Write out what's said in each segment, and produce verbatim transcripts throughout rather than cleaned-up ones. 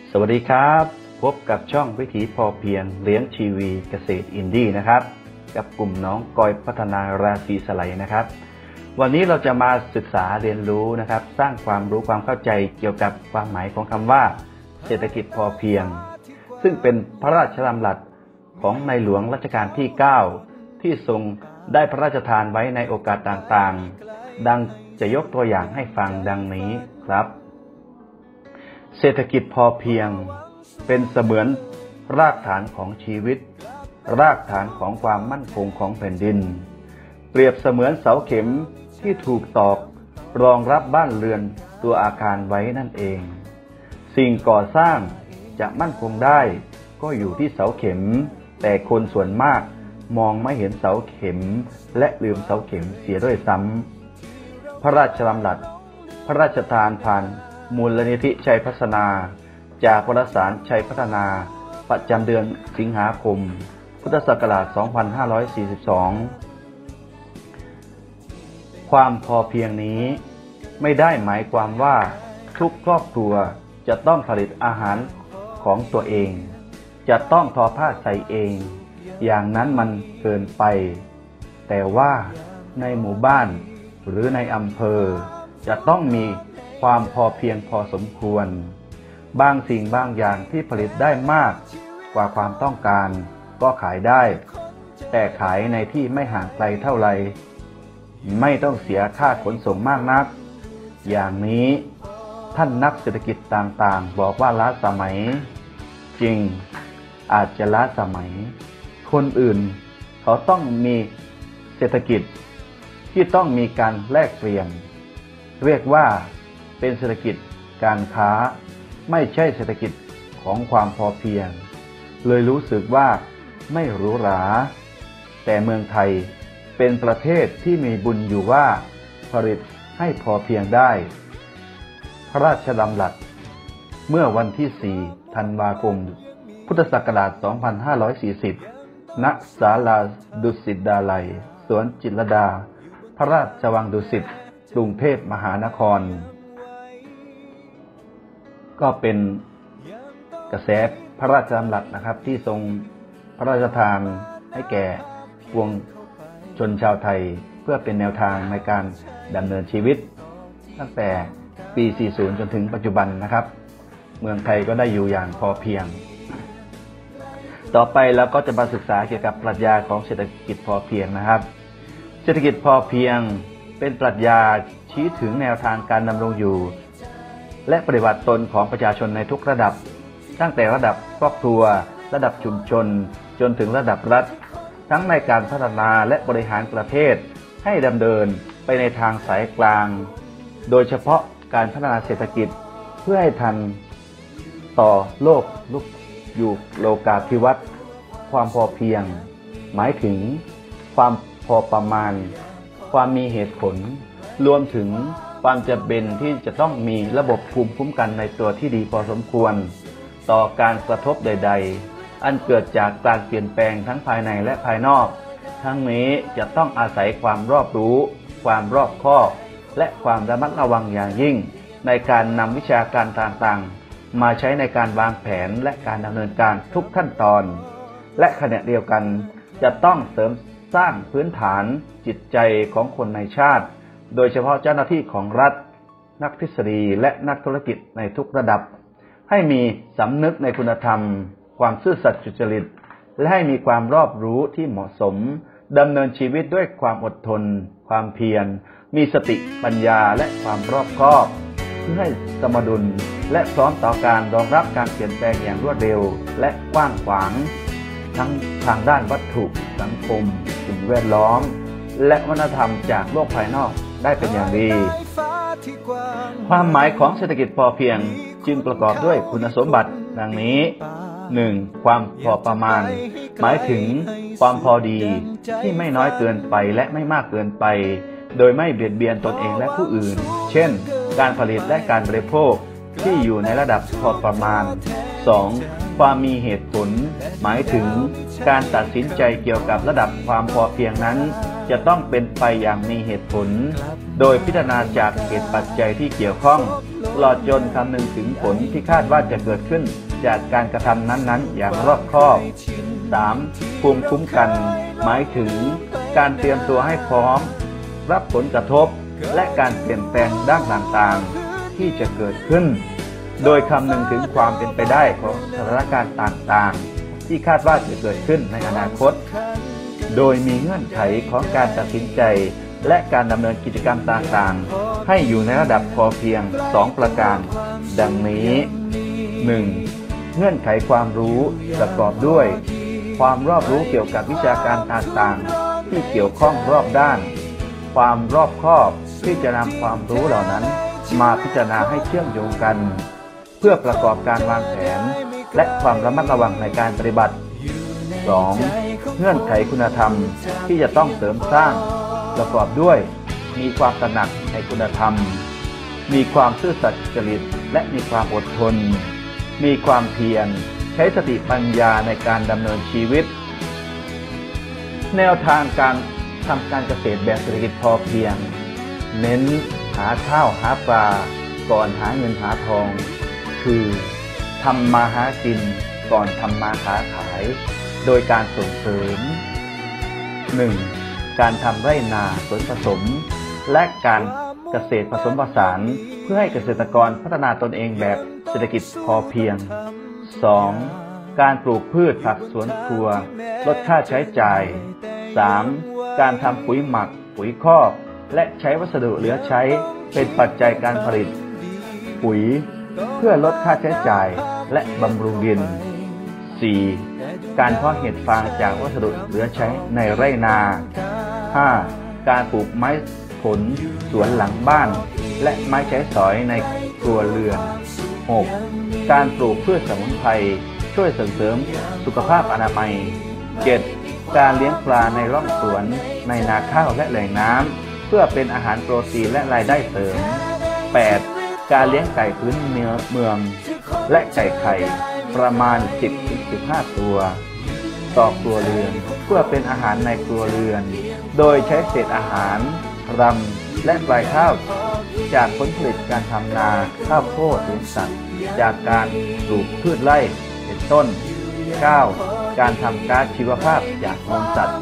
สวัสดีครับพบกับช่องวิถีพอเพียงเลี้ยงชีวีเกษตรอินดี้นะครับกับกลุ่มน้องกอยพัฒนาราศีสไลนะครับวันนี้เราจะมาศึกษาเรียนรู้นะครับสร้างความรู้ความเข้าใจเกี่ยวกับความหมายของคำว่าเศรษฐกิจพอเพียงซึ่งเป็นพระราชดำรัสของในหลวงรัชกาลที่เก้าที่ทรงได้พระราชทานไว้ในโอกาสต่างๆดังจะยกตัวอย่างให้ฟังดังนี้ครับเศรษฐกิจพอเพียงเป็นเสมือนรากฐานของชีวิตรากฐานของความมั่นคงของแผ่นดินเปรียบเสมือนเสาเข็มที่ถูกตอกรองรับบ้านเรือนตัวอาคารไว้นั่นเองสิ่งก่อสร้างจะมั่นคงได้ก็อยู่ที่เสาเข็มแต่คนส่วนมากมองไม่เห็นเสาเข็มและลืมเสาเข็มเสียด้วยซ้ำพระราชดำรัสพระราชทานผ่านมูลนิธิชัยพัฒนาจากวารสารชัยพัฒนาประจำเดือนสิงหาคมพุทธศักราช สองพันห้าร้อยสี่สิบสอง ความพอเพียงนี้ไม่ได้หมายความว่าทุกครอบครัวจะต้องผลิตอาหารของตัวเองจะต้องทอผ้าใส่เองอย่างนั้นมันเกินไปแต่ว่าในหมู่บ้านหรือในอำเภอจะต้องมีความพอเพียงพอสมควรบางสิ่งบางอย่างที่ผลิตได้มากกว่าความต้องการก็ขายได้แต่ขายในที่ไม่ห่างไกลเท่าไหร่ไม่ต้องเสียค่าขนส่งมากนักอย่างนี้ท่านนักเศรษฐกิจต่างๆบอกว่าล้าสมัยจริงอาจจะล้าสมัยคนอื่นเขาต้องมีเศรษฐกิจที่ต้องมีการแลกเปลี่ยนเรียกว่าเป็นเศรษฐกิจการค้าไม่ใช่เศรษฐกิจของความพอเพียงเลยรู้สึกว่าไม่หรูหราแต่เมืองไทยเป็นประเทศที่มีบุญอยู่ว่าผลิตให้พอเพียงได้พระราชดำรัสเมื่อวันที่สี่ธันวาคมพุทธศักราช สองพันห้าร้อยสี่สิบ ณ ศาลาดุสิตดาลัยสวนจิตรลดาพระราชวังดุสิตกรุงเทพมหานครก็เป็นกระแสพระราชดำรัสนะครับที่ทรงพระราชทานให้แก่ปวงชนชาวไทยเพื่อเป็นแนวทางในการดำเนินชีวิตตั้งแต่ปี สี่สิบ จนถึงปัจจุบันนะครับเมืองไทยก็ได้อยู่อย่างพอเพียงต่อไปเราก็จะมาศึกษาเกี่ยวกับปรัชญาของเศรษฐกิจพอเพียงนะครับเศรษฐกิจพอเพียงเป็นปรัชญาชี้ถึงแนวทางการดำรงอยู่และปฏิบัติตนของประชาชนในทุกระดับตั้งแต่ระดับครอบครัวระดับชุมชนจนถึงระดับรัฐทั้งในการพัฒนาและบริหารประเทศให้ดำเนินไปในทางสายกลางโดยเฉพาะการพัฒนาเศรษฐกิจเพื่อให้ทันต่อโลกยุคอยู่โลกาภิวัตน์ความพอเพียงหมายถึงความพอประมาณความมีเหตุผลรวมถึงความจำเป็นที่จะต้องมีระบบภูมิคุ้มกันในตัวที่ดีพอสมควรต่อการกระทบใดๆอันเกิดจากการเปลี่ยนแปลงทั้งภายในและภายนอกทั้งนี้จะต้องอาศัยความรอบรู้ความรอบคอบและความระมัดระวังอย่างยิ่งในการนำวิชาการต่างๆมาใช้ในการวางแผนและการดำเนินการทุกขั้นตอนและขณะเดียวกันจะต้องเสริมสร้างพื้นฐานจิตใจของคนในชาติโดยเฉพาะเจ้าหน้าที่ของรัฐนักทฤษฎีและนักธุรกิจในทุกระดับให้มีสำนึกในคุณธรรมความซื่อสัตย์สุจริตและให้มีความรอบรู้ที่เหมาะสมดำเนินชีวิตด้วยความอดทนความเพียรมีสติปัญญาและความรอบคอบเพื่อให้สมดุลและพร้อมต่อการรองรับการเปลี่ยนแปลงอย่างรวดเร็วและกว้างขวางทั้งทางด้านวัตถุสังคมสิ่งแวดล้อมและวัฒนธรรมจากโลกภายนอกได้เป็นอย่างดีความหมายของเศรษฐกิจพอเพียงจึงประกอบด้วยคุณสมบัติดังนี้ หนึ่ง. ความพอประมาณหมายถึงความพอดีที่ไม่น้อยเกินไปและไม่มากเกินไปโดยไม่เบียดเบียนตนเองและผู้อื่นเช่นการผลิตและการบริโภคที่อยู่ในระดับพอประมาณ สอง. ความมีเหตุผลหมายถึงการตัดสินใจเกี่ยวกับระดับความพอเพียงนั้นจะต้องเป็นไปอย่างมีเหตุผลโดยพิจารณาจากเหตุปัจจัยที่เกี่ยวข้องตลอดจนคำนึงถึงผลที่คาดว่าจะเกิดขึ้นจากการกระทำนั้นๆอย่างรอบคอบ สาม. ภูมิคุ้มกันหมายถึงการเตรียมตัวให้พร้อมรับผลกระทบและการเปลี่ยนแปลงด้านต่างๆที่จะเกิดขึ้นโดยคำนึงถึงความเป็นไปได้ของสถานการณ์ต่างๆที่คาดว่าจะเกิดขึ้นในอนาคตโดยมีเงื่อนไขของการตัดสินใจและการดำเนินกิจกรรมต่างๆให้อยู่ในระดับพอเพียงสองประการดังนี้ หนึ่ง. เงื่อนไขความรู้ประกอบด้วยความรอบรู้เกี่ยวกับวิชาการต่างๆที่เกี่ยวข้องรอบด้านความรอบคอบที่จะนำความรู้เหล่านั้นมาพิจารณาให้เชื่อมโยงกันเพื่อประกอบการวางแผนและความระมัดระวังในการปฏิบัติ สอง. เงื่อนไขคุณธรรมที่จะต้องเสริมสร้างประกอบด้วยมีความตระหนักในคุณธรรมมีความซื่อสัตย์สุจริตและมีความอดทนมีความเพียรใช้สติปัญญาในการดำเนินชีวิตแนวทางการทำการเกษตรแบบเศรษฐกิจพอเพียงเน้นหาข้าวหาปลาก่อนหาเงินหาทองคือทำมาหากินก่อนทำมาค้าขายโดยการส่งเสริม หนึ่ง. การทำไร่นาสวนผสมและการเกษตรผสมผสานเพื่อให้เกษตรกรพัฒนาตนเองแบบเศรษฐกิจพอเพียง สอง. การปลูกพืชผักสวนครัวลดค่าใช้จ่าย สาม. การทำปุ๋ยหมักปุ๋ยคอกและใช้วัสดุเหลือใช้เป็นปัจจัยการผลิตปุ๋ยเพื่อลดค่าใช้จ่ายและบำรุงดิน สี่. การเพาะเห็ดฟางจากวัสดุเหลือใช้ในไร่นา ห้า. การปลูกไม้ผลสวนหลังบ้านและไม้ใช้สอยในครัวเรือน หก. การปลูกพืชสมุนไพรช่วยเสริมสุขภาพอนามัย เจ็ด. การเลี้ยงปลาในร่องสวนในนาข้าวและแหล่งน้ำเพื่อเป็นอาหารโปรตีนและรายได้เสริม แปด. การเลี้ยงไก่พื้นเมืองและไก่ไข่ประมาณ สิบถึงสิบห้า ตัวต่อครัวเรือนเพื่อเป็นอาหารในครัวเรือนโดยใช้เศษอาหารรำและปลายข้าวจากผลผลิตการทำนาข้าวโพดเลี้ยงสัตว์จากการปลูกพืชไร่เป็นต้น เก้า. การทำก๊าซชีวภาพจากมูลสัตว์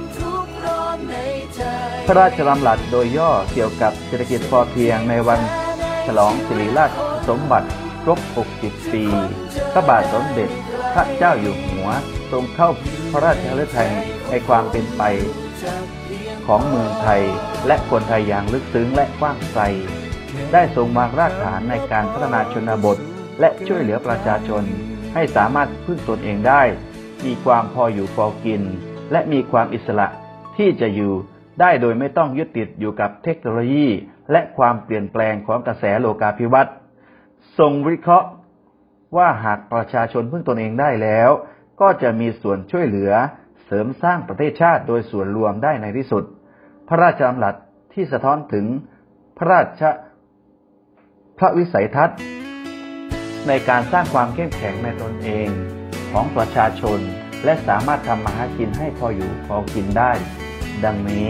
พระราชดำรัสโดยย่อเกี่ยวกับเศรษฐกิจพอเพียงในวันฉลองสิริราชสมบัติครบ หกสิบ ปีพระบาทสมเด็จพระเจ้าอยู่หัวทรงเข้าพระราชฤทัยในความเป็นไปของเมืองไทยและคนไทยอย่างลึกซึ้งและกว้างไกลได้ทรงวางรากฐานในการพัฒนาชนบทและช่วยเหลือประชาชนให้สามารถพึ่งตนเองได้มีความพออยู่พอกินและมีความอิสระที่จะอยู่ได้โดยไม่ต้องยึดติดอยู่กับเทคโนโลยีและความเปลี่ยนแปลงของกระแสโลกาภิวัตน์ทรงวิเคราะห์ว่าหากประชาชนพึ่งตนเองได้แล้วก็จะมีส่วนช่วยเหลือเสริมสร้างประเทศชาติโดยส่วนรวมได้ในที่สุดพระราชดำรัสที่สะท้อนถึงพระราชพระวิสัยทัศน์ในการสร้างความเข้มแข็งในตนเองของประชาชนและสามารถทำมาหากินให้พออยู่พอกินได้ดังนี้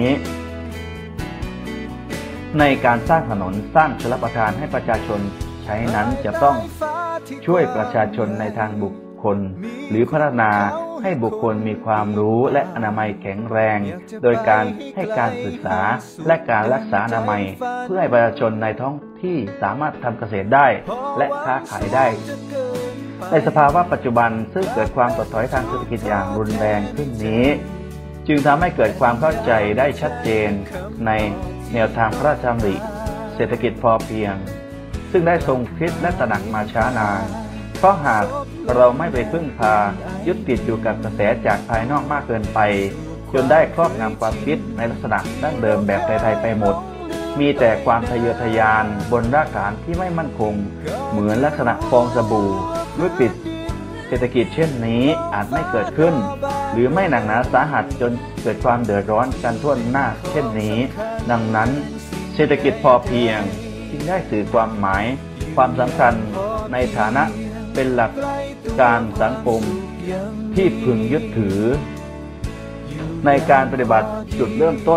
ในการสร้างถนนสร้างชลประทานให้ประชาชนใช้นั้นจะต้องช่วยประชาชนในทางบุคคลหรือพัฒนาให้บุคคลมีความรู้และอนามัยแข็งแรงโดยการให้การศึกษาและการรักษาอนามัยเพื่อให้ประชาชนในท้องที่สามารถทำเกษตรได้และค้าขายได้ในสภาวะปัจจุบันซึ่งเกิดความถดถอยทางเศรษฐกิจอย่างรุนแรงขึ้นนี้จึงทำให้เกิดความเข้าใจได้ชัดเจนในแนวทางพระราชดำริเศรษฐกิจพอเพียงซึ่งได้ทรงคิดและตระหนักมาช้านานเพราะหากเราไม่ไปพึ่งพายึดติดอยู่กับกระแสจากภายนอกมากเกินไปจนได้ครอบงำความคิดในลักษณะดั้งเดิมแบบไทยๆไปหมดมีแต่ความทะเยอทะยานบนรากฐานที่ไม่มั่นคงเหมือนลักษณะฟองสบู่วิกฤตเศรษฐกิจเช่นนี้อาจไม่เกิดขึ้นหรือไม่หนักหนาสาหัสจนเกิดความเดือดร้อนกันทั่วหน้าเช่นนี้ดังนั้นเศรษฐกิจพอเพียงจึงได้สื่อความหมายความสำคัญในฐานะเป็นหลักการสังคมที่พึงยึดถือในการปฏิบัติจุดเริ่มต้น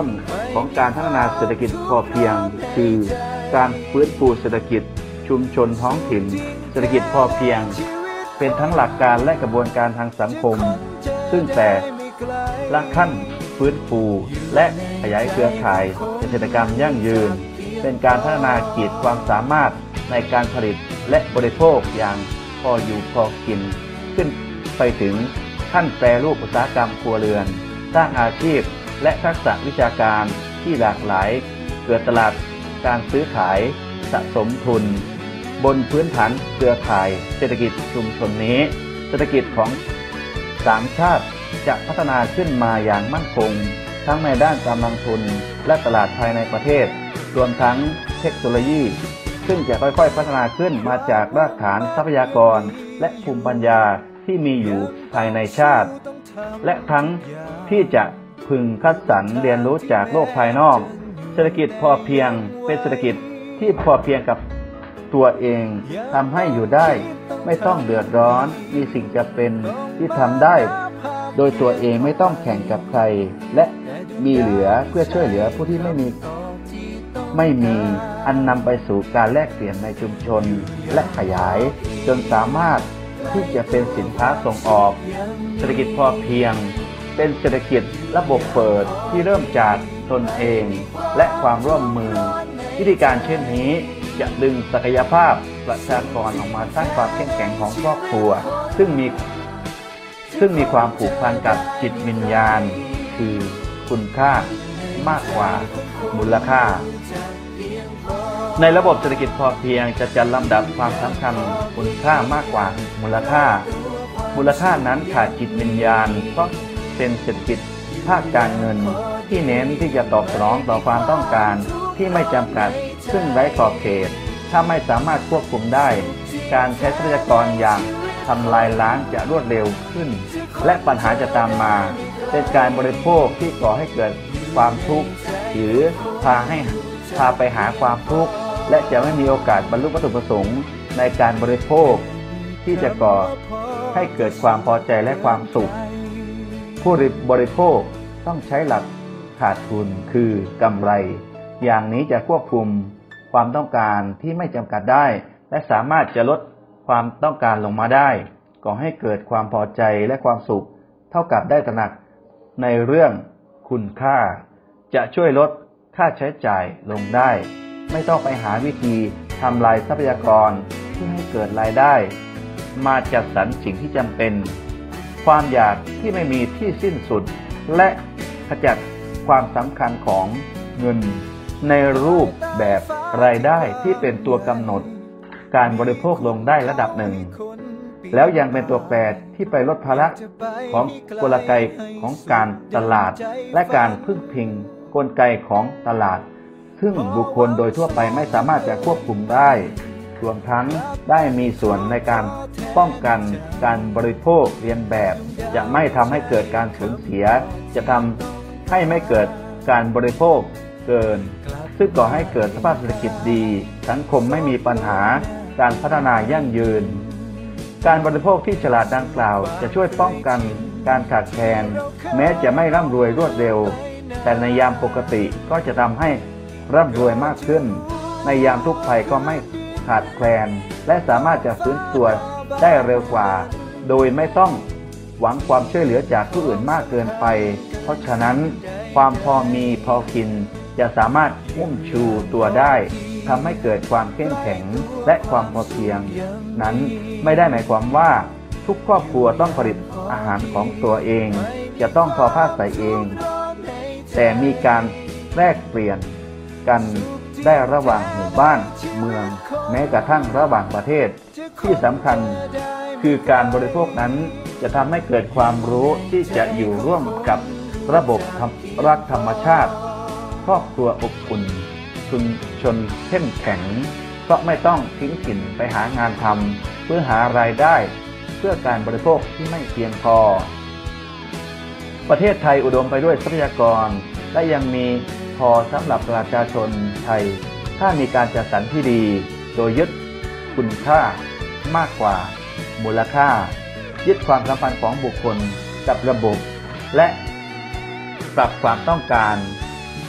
ของการพัฒนาเศรษฐกิจพอเพียงคือการฟื้นฟูเศรษฐกิจชุมชนท้องถิ่นเศรษฐกิจพอเพียงเป็นทั้งหลักการและกระบวนการทางสังคมซึ่งแต่ละขั้นฟื้นฟูและขยายเครือข่ายเกษตรกรรมยั่งยืนเป็นการพัฒนาขีดความสามารถในการผลิตและบริโภคอย่างพออยู่พอกินขึ้นไปถึงขั้นแปรรูปอุตสาหกรรมครัวเรือนสร้างอาชีพและทักษะวิชาการที่หลากหลายเกิดตลาดการซื้อขายสะสมทุนบนพื้นฐานเครือข่ายเศรษฐกิจชุมชนนี้เศรษฐกิจของสามชาติจะพัฒนาขึ้นมาอย่างมั่นคงทั้งในด้านกำลังทุนและตลาดภายในประเทศรวมทั้งเทคโนโลยีซึ่งจะค่อยๆพัฒนาขึ้นมาจากรากฐานทรัพยากรและภูมิปัญญาที่มีอยู่ภายในชาติและทั้งที่จะพึงคัดสรรเรียนรู้จากโลกภายนอกเศรษฐกิจพอเพียงเป็นเศรษฐกิจที่พอเพียงกับตัวเองทำให้อยู่ได้ไม่ต้องเดือดร้อนมีสิ่งจำเป็นที่ทำได้โดยตัวเองไม่ต้องแข่งกับใครและมีเหลือเพื่อช่วยเหลือผู้ที่ไม่มีไม่มีอันนำไปสู่การแลกเปลี่ยนในชุมชนและขยายจนสามารถที่จะเป็นสินค้าส่งออกเศรษฐกิจพอเพียงเป็นเศรษฐกิจระบบเปิดที่เริ่มจากตนเองและความร่วมมือวิธีการเช่นนี้จะดึงศักยภาพประชากรออกมาสร้างความเข้มแข็งของครอบครัวซึ่งมีซึ่งมีความผูกพันกับจิตวิญญาณคือคุณค่ามากกว่ามูลค่าในระบบเศรษฐกิจพอเพียงจะจัดลำดับความสำคัญคุณค่ามากกว่ามูลค่ามูลค่านั้นขาดจิตวิญญาณเพราะเป็นเศรษฐกิจภาคการเงินที่เน้นที่จะตอบสนองต่อความต้องการที่ไม่จำกัดซึ่งไร้ขอบเขตถ้าไม่สามารถควบคุมได้การใช้ทรัพยากรอย่างทำลายล้างจะรวดเร็วขึ้นและปัญหาจะตามมาเป็นการบริโภคที่ก่อให้เกิดความทุกข์หรือพาให้พาไปหาความทุกข์และจะไม่มีโอกาสบรรลุวัตถุประสงค์ในการบริโภคที่จะก่อให้เกิดความพอใจและความสุขผู้บริโภคต้องใช้หลักขาดทุนคือกำไรอย่างนี้จะควบคุมความต้องการที่ไม่จำกัดได้และสามารถจะลดความต้องการลงมาได้ก่อให้เกิดความพอใจและความสุขเท่ากับได้ตระหนักในเรื่องคุณค่าจะช่วยลดค่าใช้จ่ายลงได้ไม่ต้องไปหาวิธีทำลายทรัพยากรที่ให้เกิดรายได้มาจัดสรรสิ่งที่จำเป็นความอยากที่ไม่มีที่สิ้นสุดและขจัดความสำคัญของเงินในรูปแบบรายได้ที่เป็นตัวกำหนดการบริโภคลงได้ระดับหนึ่งแล้วยังเป็นตัวแปรที่ไปลดภาระของกลไกของการตลาดและการพึ่งพิงกลไกของตลาดซึ่งบุคคลโดยทั่วไปไม่สามารถจะควบคุมได้รวมทั้งได้มีส่วนในการป้องกันการบริโภคเลียนแบบจะไม่ทำให้เกิดการสูญเสียจะทำให้ไม่เกิดการบริโภคเกินซึ่งก่อให้เกิดสภาพเศรษฐกิจดีสังคมไม่มีปัญหาการพัฒนายั่งยืนการบริโภคที่ฉลาดดังกล่าวจะช่วยป้องกันการขาดแคลนแม้จะไม่ร่ำรวยรวดเร็วแต่ในยามปกติก็จะทำให้ร่ำรวยมากขึ้นในยามทุกข์ภัยก็ไม่ขาดแคลนและสามารถจะฟื้นตัวได้เร็วกว่าโดยไม่ต้องหวังความช่วยเหลือจากผู้อื่นมากเกินไปเพราะฉะนั้นความพอมีพอกินจะสามารถอุ้มชูตัวได้ทำให้เกิดความเข้มแข็งและความพอเพียงนั้นไม่ได้หมายความว่าทุกครอบครัวต้องผลิตอาหารของตัวเองจะต้องทอผ้าใส่เองแต่มีการแลกเปลี่ยนกันได้ระหว่างหมู่บ้านเมืองแม้กระทั่งระหว่างประเทศที่สำคัญคือการบริโภคนั้นจะทำให้เกิดความรู้ที่จะอยู่ร่วมกับระบบรักธรรมชาติครอบครัวอบอุ่นชุมชนเข้มแข็งเพราะไม่ต้องทิ้งถิ่นไปหางานทำเพื่อหารายได้เพื่อการบริโภคที่ไม่เพียงพอประเทศไทยอุดมไปด้วยทรัพยากรและยังมีพอสำหรับประชาชนไทยถ้ามีการจัดสรรที่ดีโดยยึดคุณค่ามากกว่ามูลค่ายึดความสัมพันธ์ของบุคคลกับระบบและปรับความต้องการ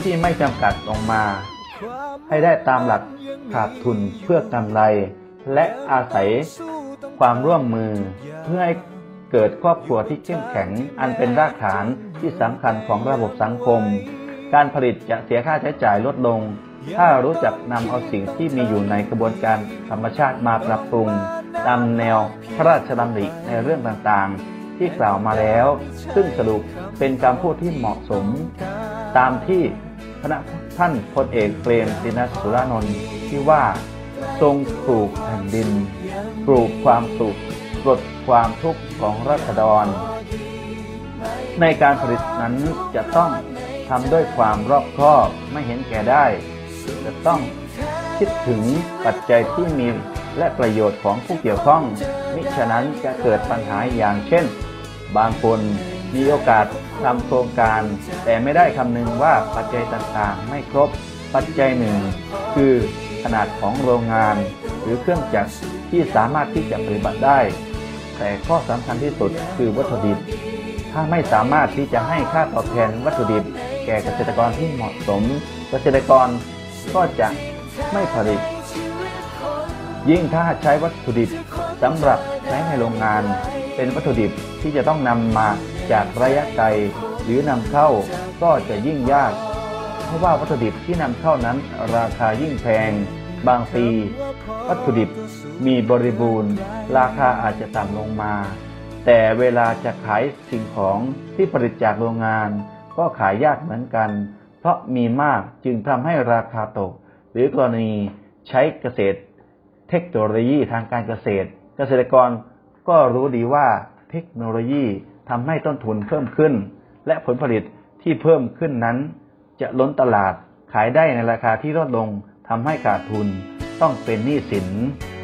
ที่ไม่จำกัดลงมาให้ได้ตามหลักขาดทุนเพื่อกำไรและอาศัยความร่วมมือเพื่อให้เกิดครอบครัวที่เข้มแข็งอันเป็นรากฐานที่สำคัญของระบบสังคมการผลิตจะเสียค่าใช้จ่ายลดลงถ้ารู้จักนำเอาสิ่งที่มีอยู่ในกระบวนการธรรมชาติมาปรับปรุงตามแนวพระราชดำริในเรื่องต่างๆที่กล่าวมาแล้วซึ่งสรุปเป็นคำพูดที่เหมาะสมตามที่คณะท่านพลเอกเปรมติณสุรานนท์ที่ว่าทรงปลูกแผ่นดินปลูกความสุขลดความทุกข์ของราษฎรในการผลิตนั้นจะต้องทำด้วยความรอบคอบไม่เห็นแก่ได้จะต้องคิดถึงปัจจัยที่มีและประโยชน์ของผู้เกี่ยวข้องมิฉะนั้นจะเกิดปัญหาอย่างเช่นบางคนมีโอกาสทำโครงการแต่ไม่ได้คำนึงว่าปัจจัยต่างๆไม่ครบปัจจัยหนึ่งคือขนาดของโรงงานหรือเครื่องจักรที่สามารถที่จะปฏิบัติได้แต่ข้อสำคัญที่สุดคือวัตถุดิบถ้าไม่สามารถที่จะให้ค่าตอบแทนวัตถุดิบแก่เกษตรกรที่เหมาะสมเกษตรกรก็จะไม่ผลิตยิ่งถ้าใช้วัตถุดิบสำหรับใช้ในโรงงานเป็นวัตถุดิบที่จะต้องนำมาจากระยะไกลหรือนำเข้าก็จะยิ่งยากเพราะว่าวัตถุดิบที่นำเข้านั้นราคายิ่งแพงบางปีวัตถุดิบมีบริบูรณ์ราคาอาจจะต่ำลงมาแต่เวลาจะขายสิ่งของที่ผลิตจากโรงงานก็ขายยากเหมือนกันเพราะมีมากจึงทำให้ราคาตกหรือกรณีใช้เกษตรเทคโนโลยีทางการเกษตรเกษตรกรก็รู้ดีว่าเทคโนโลยีทำให้ต้นทุนเพิ่มขึ้นและผลผลิตที่เพิ่มขึ้นนั้นจะล้นตลาดขายได้ในราคาที่ลดลงทำให้ขาดทุนต้องเป็นหนี้สิน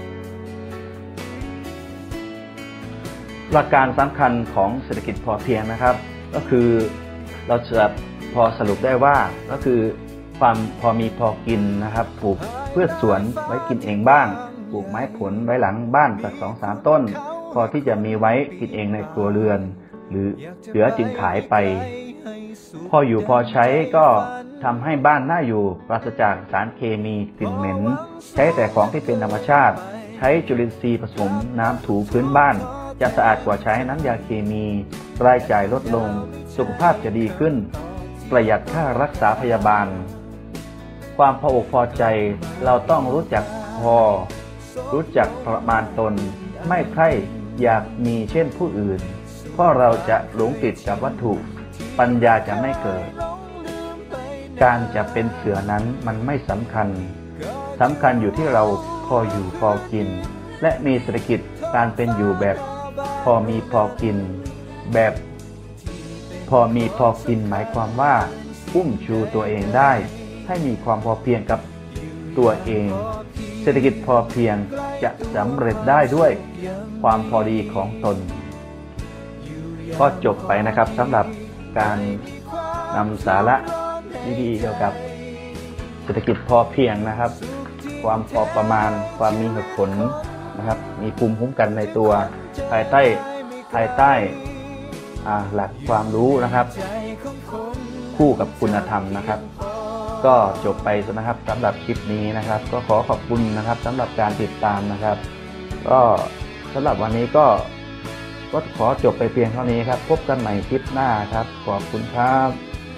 หลักการสำคัญของเศรษฐกิจพอเพียงนะครับก็คือเราจะพอสรุปได้ว่าก็คือความพอมีพอกินนะครับปลูกพืชสวนไว้กินเองบ้างปลูกไม้ผลไว้หลังบ้านสักสองสามต้นพอที่จะมีไว้กินเองในครัวเรือนหรือเหลือจึงขายไปพออยู่พอใช้ก็ทำให้บ้านน่าอยู่ปราศจากสารเคมีกลิ่นเหม็นใช้แต่ของที่เป็นธรรมชาติใช้จุลินทรีย์ผสมน้ำถูพื้นบ้านจะสะอาดกว่าใช้น้ำยาเคมีรายจ่ายลดลงสุขภาพจะดีขึ้นประหยัดค่ารักษาพยาบาลความพออกพอใจเราต้องรู้จักพอรู้จักประมาณตนไม่ใคร่อยากมีเช่นผู้อื่นเพราะเราจะหลงติดกับวัตถุปัญญาจะไม่เกิดการจะเป็นเสือนั้นมันไม่สำคัญสำคัญอยู่ที่เราพออยู่พอกินและมีเศรษฐกิจการเป็นอยู่แบบพอมีพอกินแบบพอมีพอกินหมายความว่าอุ้มชูตัวเองได้ให้มีความพอเพียงกับตัวเองเศรษฐกิจพอเพียงจะสำเร็จได้ด้วยความพอดีของตนก็จบไปนะครับสำหรับการนำสาระดีๆเกี่ยวกับเศรษฐกิจพอเพียงนะครับความพอประมาณความมีเหตุผลนะครับมีภูมิคุ้มกันในตัวภายใต้ภายใต้หลักความรู้นะครับคู่กับคุณธรรมนะครับก็จบไปนะครับสำหรับคลิปนี้นะครับก็ขอขอบคุณนะครับสำหรับการติดตามนะครับก็สำหรับวันนี้ก็ก็ขอจบไปเพียงเท่านี้ครับพบกันใหม่คลิปหน้าครับขอบคุณครับ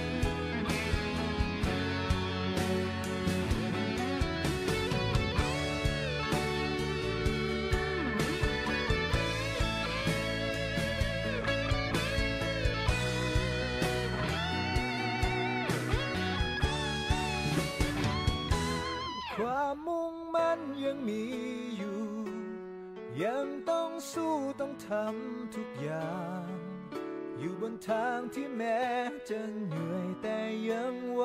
ความมุ่งมั่นยังมีอยู่ยังต้องสู้ต้องทำทุกอย่างอยู่บนทางที่แม้จะเหนื่อยแต่ยังไหว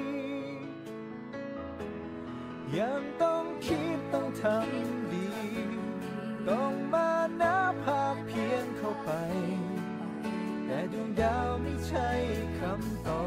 ยังต้องคิดต้องทำดีต้องมานับภาคเพียงเข้าไปแต่ดวงดาวไม่ใช่คำตอบ